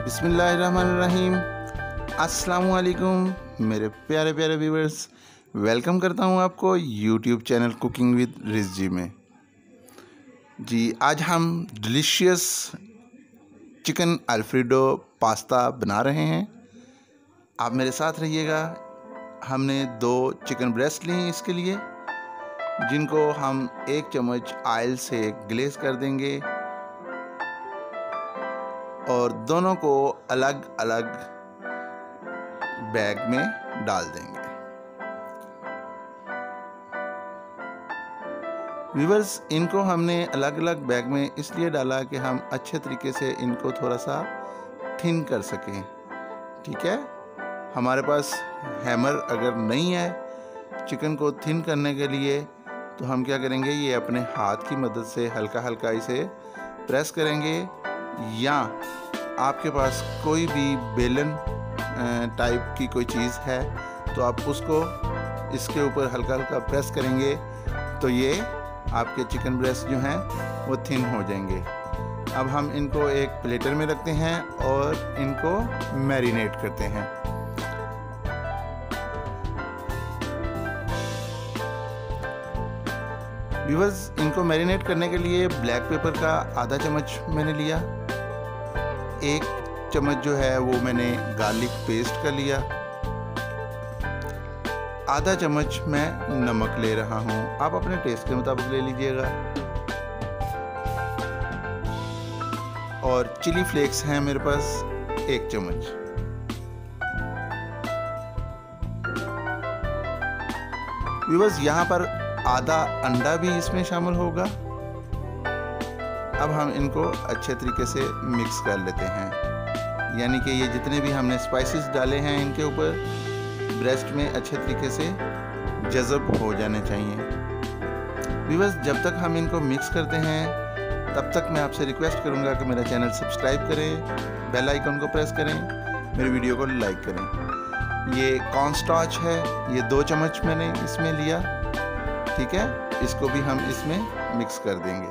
बिस्मिल्लाहिर्रहमानिर्रहीम। अस्सलामु अलैकुम मेरे प्यारे प्यारे व्यूवर्स, वेलकम करता हूं आपको YouTube channel cooking with Rizi में। जी, आज हम डिलीशियस चिकन अल्फ्रेडो पास्ता बना रहे हैं। आप मेरे साथ रहिएगा। हमने 2 चिकन ब्रेस्ट ली इसके लिए, जिनको हम 1 चम्मच ऑयल से ग्लेज कर देंगे और दोनों को अलग अलग बैग में डाल देंगे। व्यूअर्स, इनको हमने अलग अलग बैग में इसलिए डाला कि हम अच्छे तरीके से इनको थोड़ा सा थिन कर सकें। ठीक है, हमारे पास हैमर अगर नहीं है चिकन को थिन करने के लिए, तो हम क्या करेंगे, ये अपने हाथ की मदद से हल्का हल्का इसे प्रेस करेंगे, या आपके पास कोई भी बेलन टाइप की कोई चीज़ है तो आप उसको इसके ऊपर हल्का हल्का प्रेस करेंगे तो ये आपके चिकन ब्रेस्ट जो हैं वो थिन हो जाएंगे। अब हम इनको एक प्लेटर में रखते हैं और इनको मैरिनेट करते हैं। व्यूअर्स, इनको मैरिनेट करने के लिए ब्लैक पेपर का आधा चम्मच मैंने लिया, 1 चम्मच जो है वो मैंने गार्लिक पेस्ट का लिया, आधा चम्मच मैं नमक ले रहा हूँ, आप अपने टेस्ट के मुताबिक ले लीजिएगा, और चिली फ्लेक्स हैं मेरे पास 1 चम्मच। व्यूअर्स, यहाँ पर आधा अंडा भी इसमें शामिल होगा। अब हम इनको अच्छे तरीके से मिक्स कर लेते हैं, यानी कि ये जितने भी हमने स्पाइसेस डाले हैं इनके ऊपर ब्रेस्ट में अच्छे तरीके से जज़ब हो जाने चाहिए। व्यूअर्स, जब तक हम इनको मिक्स करते हैं तब तक मैं आपसे रिक्वेस्ट करूंगा कि मेरा चैनल सब्सक्राइब करें, बेल आइकन को प्रेस करें, मेरे वीडियो को लाइक करें। ये कॉर्न स्टार्च है, ये 2 चम्मच मैंने इसमें लिया। ठीक है, इसको भी हम इसमें मिक्स कर देंगे।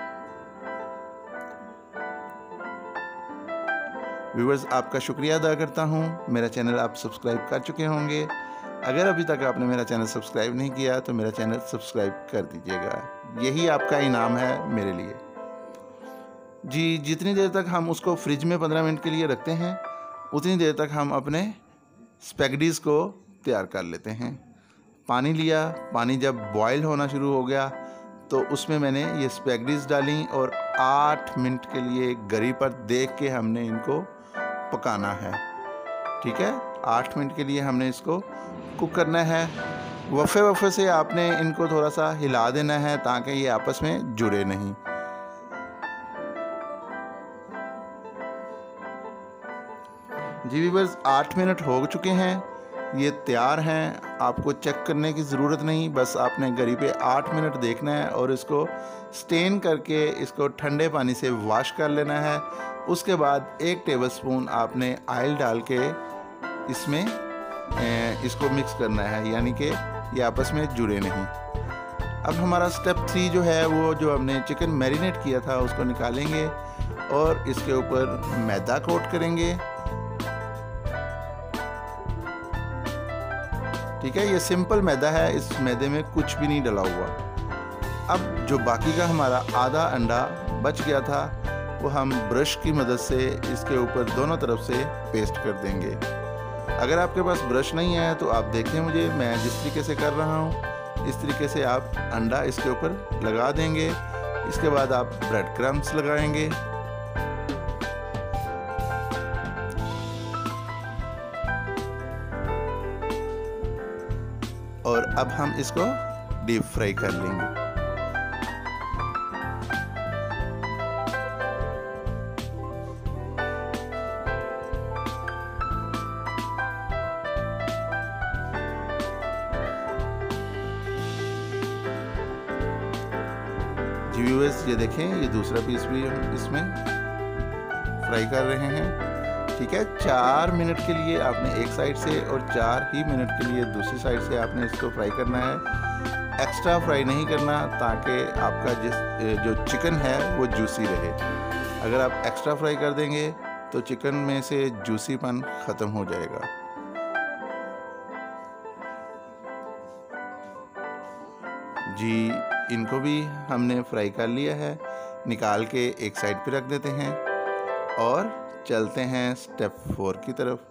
व्यूअर्स, आपका शुक्रिया अदा करता हूँ। मेरा चैनल आप सब्सक्राइब कर चुके होंगे। अगर अभी तक आपने मेरा चैनल सब्सक्राइब नहीं किया तो मेरा चैनल सब्सक्राइब कर दीजिएगा, यही आपका इनाम है मेरे लिए। जी, जितनी देर तक हम उसको फ्रिज में 15 मिनट के लिए रखते हैं उतनी देर तक हम अपने स्पैगेटीज़ को तैयार कर लेते हैं। पानी लिया, पानी जब बॉयल होना शुरू हो गया तो उसमें मैंने ये स्पैगेटीज़ डाली और 8 मिनट के लिए गरी पर देख के हमने इनको पकाना है। ठीक है, 8 मिनट के लिए हमने इसको कुक करना है। वफ़े वफ़े से आपने इनको थोड़ा सा हिला देना है ताकि ये आपस में जुड़े नहीं। जी व्यूअर्स, 8 मिनट हो चुके हैं, ये तैयार हैं। आपको चेक करने की ज़रूरत नहीं, बस आपने गरी पे 8 मिनट देखना है और इसको स्टेन करके इसको ठंडे पानी से वॉश कर लेना है। उसके बाद 1 टेबलस्पून आपने ऑयल डाल के इसमें इसको मिक्स करना है, यानी कि ये आपस में जुड़े नहीं। अब हमारा स्टेप 3 जो है, वो जो हमने चिकन मैरिनेट किया था उसको निकालेंगे और इसके ऊपर मैदा कोट करेंगे। ठीक है, ये सिंपल मैदा है, इस मैदे में कुछ भी नहीं डला हुआ। अब जो बाकी का हमारा आधा अंडा बच गया था वो हम ब्रश की मदद से इसके ऊपर दोनों तरफ से पेस्ट कर देंगे। अगर आपके पास ब्रश नहीं है तो आप देखें मुझे, मैं जिस तरीके से कर रहा हूँ इस तरीके से आप अंडा इसके ऊपर लगा देंगे। इसके बाद आप ब्रेड क्रम्स लगाएंगे। और अब हम इसको डीप फ्राई कर लेंगे। जी व्यूअर्स, ये देखें, ये दूसरा पीस भी हम इसमें फ्राई कर रहे हैं। ठीक है, 4 मिनट के लिए आपने एक साइड से और 4 ही मिनट के लिए दूसरी साइड से आपने इसको फ्राई करना है। एक्स्ट्रा फ्राई नहीं करना ताकि आपका जो चिकन है वो जूसी रहे। अगर आप एक्स्ट्रा फ्राई कर देंगे तो चिकन में से जूसीपन ख़त्म हो जाएगा। जी, इनको भी हमने फ्राई कर लिया है, निकाल के एक साइड पे रख देते हैं और चलते हैं स्टेप 4 की तरफ।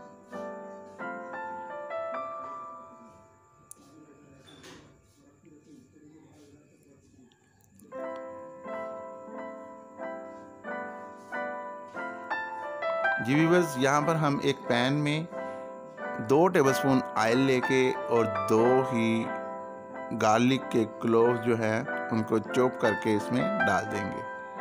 जी व्यूअर्स, यहाँ पर हम एक पैन में 2 टेबलस्पून ऑयल लेके और 2 ही गार्लिक के क्लोव्स जो है उनको चॉप करके इसमें डाल देंगे।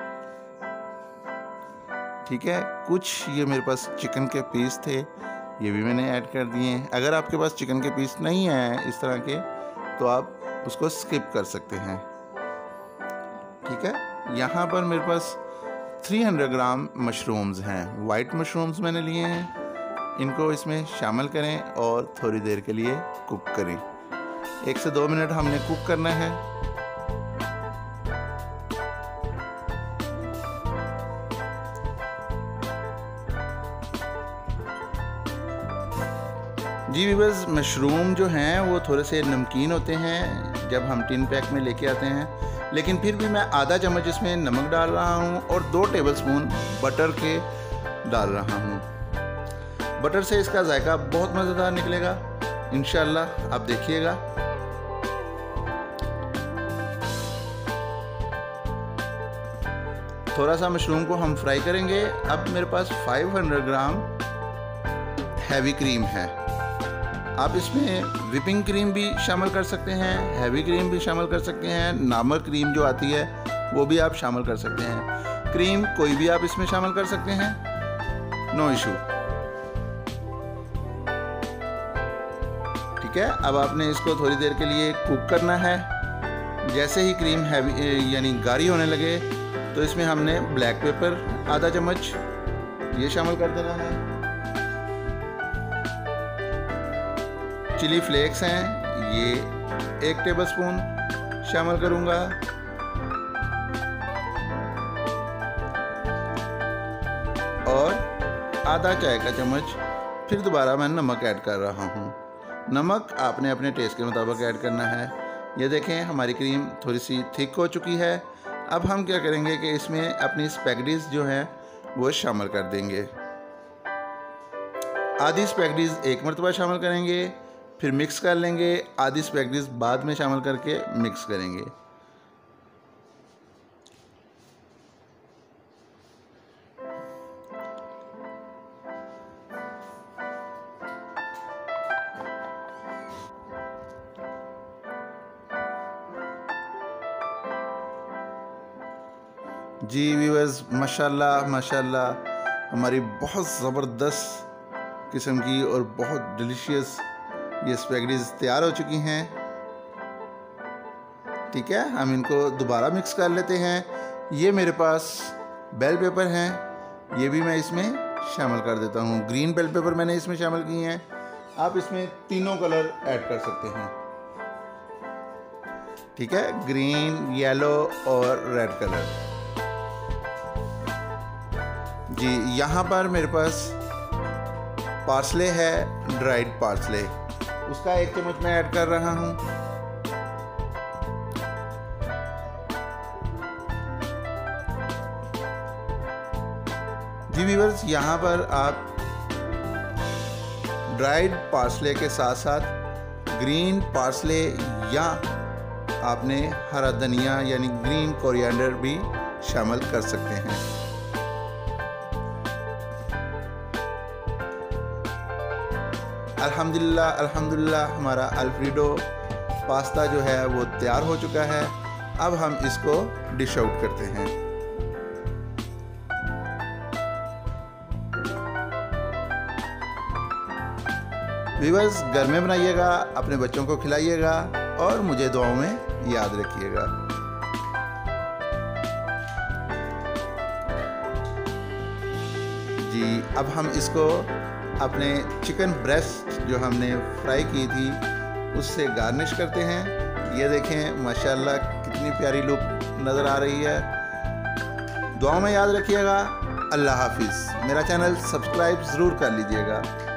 ठीक है, कुछ ये मेरे पास चिकन के पीस थे, ये भी मैंने ऐड कर दिए हैं। अगर आपके पास चिकन के पीस नहीं हैं इस तरह के तो आप उसको स्किप कर सकते हैं। ठीक है, यहाँ पर मेरे पास 300 ग्राम मशरूम्स हैं, वाइट मशरूम्स मैंने लिए हैं। इनको इसमें शामिल करें और थोड़ी देर के लिए कुक करें। 1 से 2 मिनट हमने कुक करना है। जी व्यूअर्स, मशरूम जो हैं वो थोड़े से नमकीन होते हैं जब हम टिन पैक में लेके आते हैं, लेकिन फिर भी मैं आधा चम्मच इसमें नमक डाल रहा हूँ और 2 टेबलस्पून बटर के डाल रहा हूँ। बटर से इसका जायका बहुत मज़ेदार निकलेगा इंशाल्लाह, आप देखिएगा। थोड़ा सा मशरूम को हम फ्राई करेंगे। अब मेरे पास 500 ग्राम हैवी क्रीम है। आप इसमें व्हिपिंग क्रीम भी शामिल कर सकते हैं, हैवी क्रीम भी शामिल कर सकते हैं, नॉर्मल क्रीम जो आती है वो भी आप शामिल कर सकते हैं। क्रीम कोई भी आप इसमें शामिल कर सकते हैं, नो इशू। ठीक है, अब आपने इसको थोड़ी देर के लिए कुक करना है। जैसे ही क्रीम हैवी यानी गाढ़ी होने लगे तो इसमें हमने ब्लैक पेपर आधा चम्मच ये शामिल कर देना है। चिली फ्लेक्स हैं, ये 1 टेबलस्पून शामिल करूंगा। और आधा चाय का चम्मच फिर दोबारा मैं नमक ऐड कर रहा हूँ। नमक आपने अपने टेस्ट के मुताबिक ऐड करना है। ये देखें, हमारी क्रीम थोड़ी सी थिक हो चुकी है। अब हम क्या करेंगे कि इसमें अपनी स्पैगेटीज जो है वो शामिल कर देंगे। आधी स्पैगेटीज एक मरतबा शामिल करेंगे, फिर मिक्स कर लेंगे। आधी स्पैगेटीज बाद में शामिल करके मिक्स करेंगे। जी व्यूअर्स, माशाल्लाह माशाल्लाह हमारी बहुत ज़बरदस्त किस्म की और बहुत डिलीशियस ये स्पैगेटीज तैयार हो चुकी हैं। ठीक है, हम इनको दोबारा मिक्स कर लेते हैं। ये मेरे पास बेल पेपर हैं, ये भी मैं इसमें शामिल कर देता हूँ। ग्रीन बेल पेपर मैंने इसमें शामिल किए हैं। आप इसमें तीनों कलर ऐड कर सकते हैं। ठीक है, ग्रीन, येलो और रेड कलर। जी, यहाँ पर मेरे पास पार्सले है, ड्राइड पार्सले, उसका 1 चम्मच मैं ऐड कर रहा हूँ। जी व्यूअर्स, यहाँ पर आप ड्राइड पार्सले के साथ साथ ग्रीन पार्सले या आपने हरा धनिया यानी ग्रीन कोरिएंडर भी शामिल कर सकते हैं। अल्हम्दुलिल्लाह अल्हम्दुलिल्लाह हमारा अल्फ्रेडो पास्ता जो है वो तैयार हो चुका है। अब हम इसको डिश आउट करते हैं। व्यूअर्स, घर में बनाइएगा, अपने बच्चों को खिलाइएगा और मुझे दुआओं में याद रखिएगा। जी, अब हम इसको अपने चिकन ब्रेस्ट जो हमने फ्राई की थी उससे गार्निश करते हैं। ये देखें, माशाल्लाह कितनी प्यारी लुक नज़र आ रही है। दुआओं में याद रखिएगा। अल्लाह हाफिज़। मेरा चैनल सब्सक्राइब ज़रूर कर लीजिएगा।